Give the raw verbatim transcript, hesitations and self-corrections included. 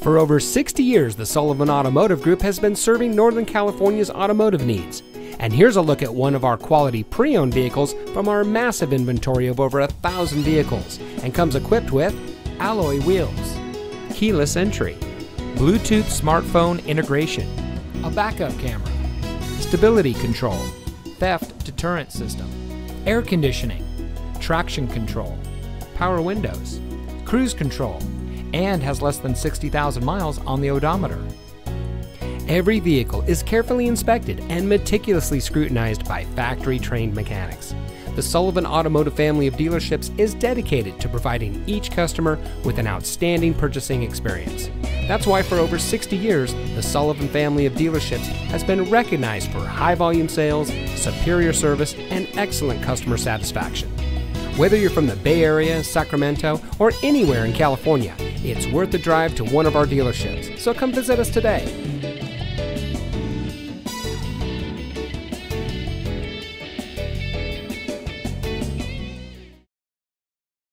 For over sixty years, the Sullivan Automotive Group has been serving Northern California's automotive needs. And here's a look at one of our quality pre-owned vehicles from our massive inventory of over a thousand vehicles, and comes equipped with alloy wheels, keyless entry, Bluetooth smartphone integration, a backup camera, stability control, theft deterrent system, air conditioning, traction control, power windows, cruise control, and has less than sixty thousand miles on the odometer. Every vehicle is carefully inspected and meticulously scrutinized by factory-trained mechanics. The Sullivan Automotive family of dealerships is dedicated to providing each customer with an outstanding purchasing experience. That's why for over sixty years, the Sullivan family of dealerships has been recognized for high-volume sales, superior service, and excellent customer satisfaction. Whether you're from the Bay Area, Sacramento, or anywhere in California, it's worth the drive to one of our dealerships, so come visit us today.